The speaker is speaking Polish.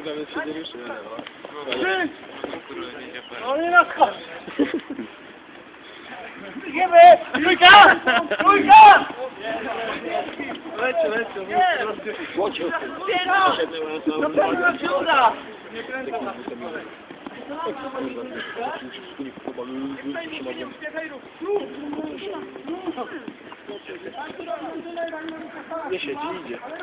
nawet się nie ruszyłem. No nie na skos! Idziemy! Trójka! Trójka! Lecie. Łocie. No pewno nam się uda! Nie siedzi, idzie.